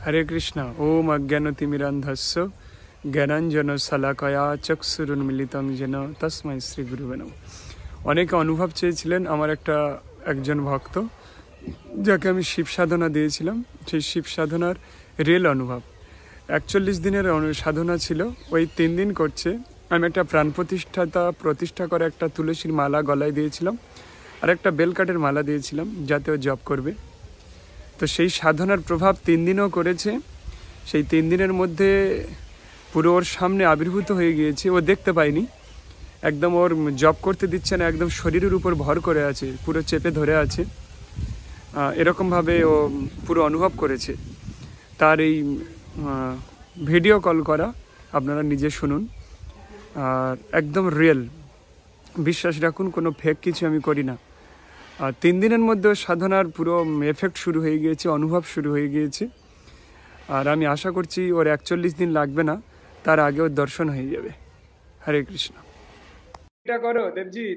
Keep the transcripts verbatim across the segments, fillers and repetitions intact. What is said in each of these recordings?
हरे कृष्ण। ओम अज्ञानतिमिरान्धस्य জ্ঞানাঞ্জনশলাকয়া চক্ষুরুন্মিলিতং যেন তস্मै শ্রী গুরুবে নমঃ। অনেকে অনুভব চেয়েছিলেন আমার একটা একজন ভক্ত যাকে আমি শিব সাধনা দিয়েছিলাম, সেই শিব সাধনার রিয়েল অনুভব একচল্লিশ দিনের সাধনা ছিল, ওই তিন দিন করছে। আমি একটা প্রাণ প্রতিষ্ঠাতা প্রতিষ্ঠা করে একটা তুলসীর মালা গলায় দিয়েছিলাম আর একটা বেলকাঠের মালা দিয়েছিলাম যাতে ও জপ করবে। তো সেই সাধনার প্রভাব তিন দিনও করেছে। সেই তিন দিনের মধ্যে পুরো ওর সামনে আবির্ভূত হয়ে গিয়েছে, ও দেখতে পায়নি, একদম ওর জব করতে দিচ্ছে না, একদম শরীরের উপর ভর করে আছে, পুরো চেপে ধরে আছে, এরকমভাবে ও পুরো অনুভব করেছে। তার এই ভিডিও কল করা আপনারা নিজে শুনুন, আর একদম রিয়েল, বিশ্বাস রাখুন, কোনো ফেক কিছু আমি করি না। আর তিন দিনের মধ্যে সাধনার পুরো এফেক্ট শুরু হয়ে গিয়েছে, অনুভব শুরু হয়ে গিয়েছে। আর আমি আশা করছি ওর একচল্লিশ দিন লাগবে না, তার আগে ওর দর্শন হয়ে যাবে। হরে কৃষ্ণ। এটা করো দেবজিৎ,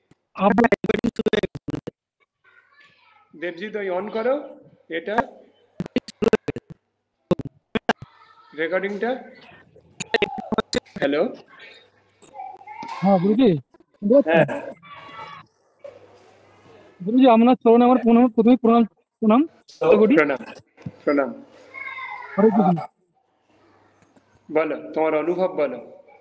দেবজিৎ ওই অন করো এটা রেকর্ডিংটা। হ্যালো, হ্যাঁ গুরুজি, হ্যাঁ গুরুজি আপনার চরণে আমার প্রণাম, প্রথমে প্রণাম প্রণাম প্রণাম প্রণাম। হরে কৃষ্ণ। বলো তোমার অনুভব বলো।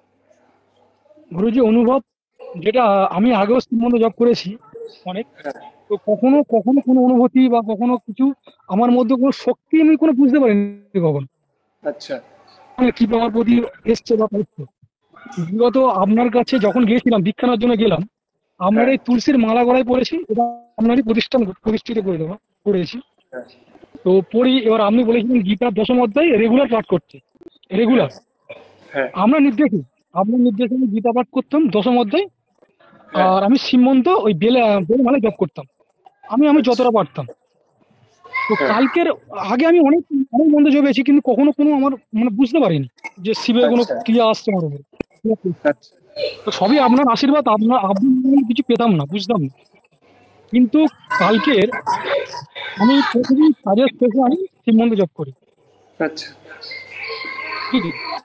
গুরুজি অনুভব যেটা আমি আগেও সম্বন্ধে জব করেছি অনেক, তো কখনো কখনো কোনো অনুভূতি বা কখনো কিছু আমার মধ্যে কোনো শক্তি আমি কোনো বুঝতে পারিনি কখনো। আচ্ছা, কি আমার প্রতি এসছে বা পাচ্ছে। বিগত আপনার কাছে যখন গিয়েছিলাম দীক্ষা নেওয়ার জন্য গেলাম, আপনার এই তুলসীর মালা গলায় পড়েছি, এটা আপনারই প্রতিষ্ঠান প্রতিষ্ঠিত করে দেওয়া করেছি। তো পড়ি, এবার আপনি বলেছিলেন গীতার দশম অধ্যায় রেগুলার পাঠ করতে, রেগুলার আমরা নির্দেশে আপনার নির্দেশে আমি গীতা পাঠ করতাম দশম অধ্যায়, আর আমি শ্রীমন্ত ওই বেলে বেলে মালা জপ করতাম, আমি আমি যতটা পারতাম। তো কালকের আগে আমি অনেক অনেক মন্ত্র জপেছি, কিন্তু কখনো কোনো আমার মানে বুঝতে পারিনি যে শিবের কোনো ক্রিয়া আসছে আমার উপরে। তো সবই আপনার আশীর্বাদ, আপনার আপনি কিছু পেতাম না, বুঝতাম না। কিন্তু কালকের আমি প্রতিদিন কাজের শেষে আমি শিবমন্ত্র জপ করি। আচ্ছা, ঠিক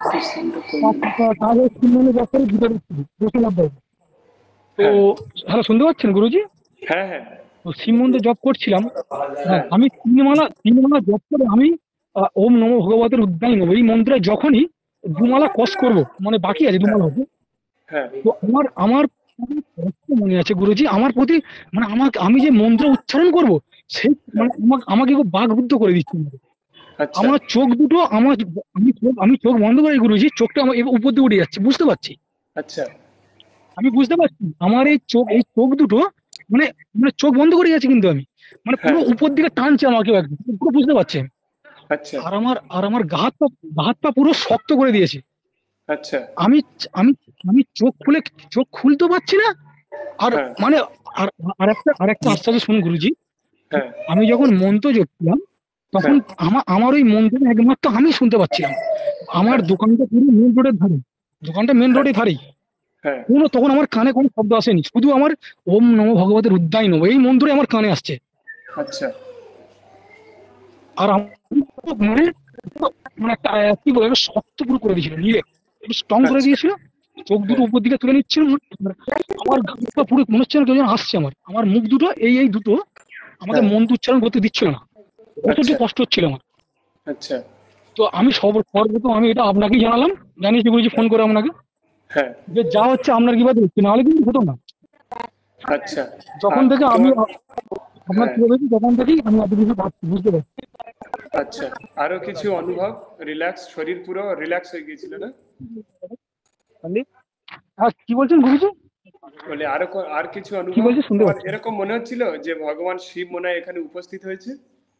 কাজের শিবমন্ত্র জপ করে গীতা দশম অধ্যায়। তো হ্যালো, শুনতে পাচ্ছেন গুরুজি? হ্যাঁ হ্যাঁ, তো শিবমন্ত্র জপ করছিলাম, হ্যাঁ আমি তিনমালা তিনমালা জপ করে আমি আহ, ওম নমো ভগবতের উদ্যায় নব এই মন্ত্রে যখনই দুমালা কস করব, মানে বাকি আছে দুমালা হবে, তো আমার আমার মনে আছে গুরুজি আমার প্রতি, মানে আমার আমি যে মন্ত্র উচ্চারণ করব সেই মানে আমাকে আমাকে খুব বাকরুদ্ধ করে দিচ্ছে। আমার চোখ দুটো আমার আমি চোখ আমি চোখ বন্ধ করি গুরুজি, চোখটা আমার এবার উপর দিয়ে উঠে যাচ্ছে, বুঝতে পারছি। আচ্ছা, আমি বুঝতে পারছি আমার এই চোখ এই চোখ দুটো মানে মানে চোখ বন্ধ করে যাচ্ছে, কিন্তু আমি মানে পুরো উপর দিকে টানছে আমাকে একদম, পুরো বুঝতে পারছি। আচ্ছা, আর আমার আর আমার গা হাত পা গা হাত পা পুরো শক্ত করে দিয়েছে। আচ্ছা, আমি আমি আমি চোখ খুলে চোখ খুলতে পারছি না। আর মানে আর আর একটা আর একটা আশ্চর্য শুনুন গুরুজি, আমি যখন মন্ত্র জপছিলাম তখন আমার আমার ওই মন্ত্র একমাত্র আমি শুনতে পাচ্ছিলাম। আমার দোকানটা পুরো মেন রোডের ধারে, দোকানটা মেন রোডের ধারেই, কোনো তখন আমার কানে কোনো শব্দ আসেনি, শুধু আমার ওম নমো ভগবতের উদ্যায় নব এই মন্ত্রই আমার কানে আসছে। আচ্ছা, আর মানে মানে একটা কি বলে শক্ত পুরো করে দিয়েছিল, নিয়ে একটু স্ট্রং করে দিয়েছিল, চোখ দুটো উপর দিকে তুলে নিচ্ছিল, আমার পুরো মনে হচ্ছে না কেউ যেন আসছে। আমার আমার মুখ দুটো এই এই দুটো আমাকে মন্ত্র উচ্চারণ করতে দিচ্ছিল না, অসহ্য কষ্ট হচ্ছিল আমার। আচ্ছা, তো আমি সব সর্বপ্রথম আমি এটা আপনাকেই জানালাম, জানিয়েছি বলেছি ফোন করে আপনাকে, যে যা হচ্ছে আপনার কি বাদে হচ্ছে, নাহলে কিন্তু হতো না। আচ্ছা, যখন থেকে আমি আপনার কি বলেছি তখন থেকেই আমি এত কিছু বুঝতে পারছি। আচ্ছা, আরো কিছু অনুভব, রিল্যাক্স, শরীর পুরো রিল্যাক্স হয়ে গিয়েছিল না? আর কি বলছেন গুরুজি? বলে আরো আর কিছু অনুভব এরকম মনে হচ্ছিল যে ভগবান শিব মনে হয় এখানে উপস্থিত হয়েছে?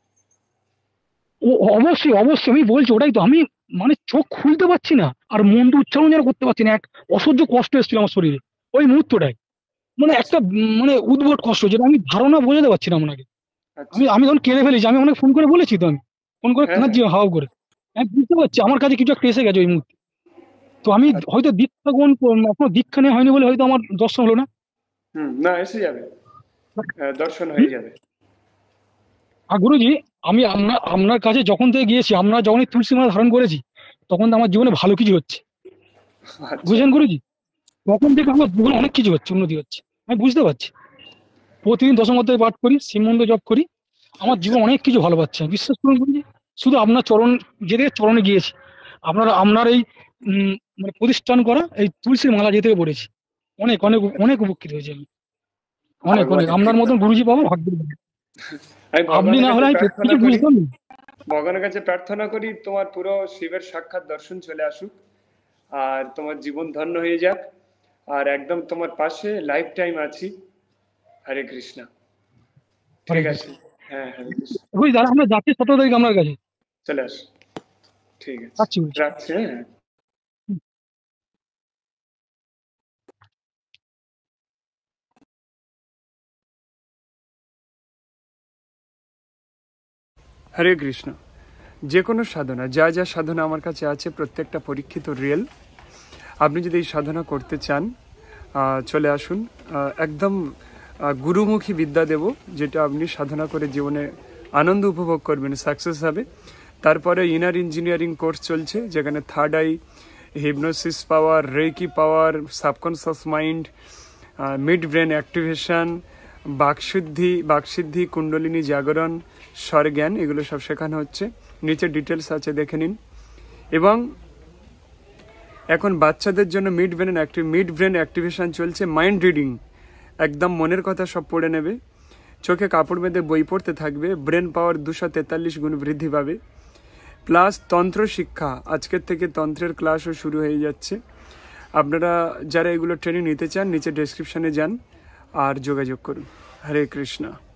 ও অবশ্যই অবশ্যই, আমি বলছি ওটাই তো, আমি মানে চোখ খুলতে পারছি না আর মন্ত্র উচ্চারণ যেন করতে পারছি না, এক অসহ্য কষ্ট এসেছিল আমার শরীরে ওই মুহূর্তটাই, মানে একটা মানে উদ্ভট কষ্ট যেটা আমি ধারণা বোঝাতে পারছি না আপনাকে। আমি আমি তখন কেঁদে ফেলেছি, আমি অনেক ফোন করে বলেছি, তো আমি ফোন করে কাঁদছি হাওয়া করে, আমি বুঝতে পারছি আমার কাছে কিছু একটা এসে গেছে ওই মুহূর্তে। তো আমি হয়তো দীক্ষা গ্রহণ এখনো দীক্ষা নেওয়া হয়নি বলে হয়তো আমার দর্শন হলো না। হুম, না এসে যাবে, দর্শন হয়ে যাবে। আর গুরুজি, আমি আপনার আপনার কাছে যখন থেকে গিয়েছি, আপনার যখন এই তুলসী মালা ধারণ করেছি, তখন তো আমার জীবনে ভালো কিছু হচ্ছে। আচ্ছা। বুঝলেন গুরুজি? তখন থেকে আমার জীবনে অনেক কিছু হচ্ছে, উন্নতি হচ্ছে। আমি বুঝতে পারছি। প্রতিদিন দশমধ্যায় পাঠ করি, শ্রীমন্ত্র জপ করি। আমার আচ্ছা। জীবন অনেক কিছু ভালো পাচ্ছে। বিশ্বাস করুন গুরুজি, শুধু আপনার চরণ, যেতে চরণে গিয়েছি, আপনার আপনার এই উম, মানে প্রতিষ্ঠান করা এই তুলসীর মালা যেতে পড়েছি, অনেক অনেক অনেক উপকৃত হয়েছি আমি। অনেক অনেক ভগবানের আপনার কৃপা। মতন গুরুজি পাবো ভাগ্যের ব্যাপার। আমি আপনি ভগবানের না কাছে হলে আমি প্রার্থনা কিছু করি, বুঝতাম না। ভগবানের কাছে প্রার্থনা করি তোমার পুরো শিবের সাক্ষাৎ দর্শন চলে আসুক, আর তোমার জীবন ধন্য হয়ে যাক, আর একদম তোমার পাশে লাইফ টাইম আছি। হরে কৃষ্ণ। হরে ঠিক কৃষ্ণ। আছে। হ্যাঁ, হরে কৃষ্ণ। গুরুজি, দাদা আমরা যাচ্ছি সতেরো তারিখ আপনার কাছে। চলে আস। ঠিক আছে, রাখছি গুরুজি। রাখছি। হ্যাঁ। হরে কৃষ্ণ। যে কোনো সাধনা, যা যা সাধনা আমার কাছে আছে প্রত্যেকটা পরীক্ষিত রিয়েল। আপনি যদি এই সাধনা করতে চান, আহ, চলে আসুন। আহ, একদম আহ, গুরুমুখী বিদ্যা দেব, যেটা আপনি সাধনা করে জীবনে আনন্দ উপভোগ করবেন, সাকসেস হবে। তারপরে ইনার ইঞ্জিনিয়ারিং কোর্স চলছে, যেখানে third eye, hypnosis power, reiki power, subconscious mind, mid brain activation, বাকশুদ্ধি বাকসিদ্ধি, কুণ্ডলিনী জাগরণ, স্বরজ্ঞান, এগুলো সব শেখানো হচ্ছে। নিচে ডিটেলস আছে, দেখে নিন। এবং এখন বাচ্চাদের জন্য mid brain active mid brain activation চলছে, মাইন্ড রিডিং, একদম মনের কথা সব পড়ে নেবে, চোখে কাপড় বেঁধে বই পড়তে থাকবে, ব্রেন পাওয়ার দুশো তেতাল্লিশ গুণ বৃদ্ধি পাবে। প্লাস তন্ত্র শিক্ষা, আজকের থেকে তন্ত্রের ক্লাসও শুরু হয়ে যাচ্ছে। আপনারা যারা এগুলো ট্রেনিং নিতে চান, নিচে ডেসক্রিপশনে যান আর যোগাযোগ করুন। হরে কৃষ্ণ।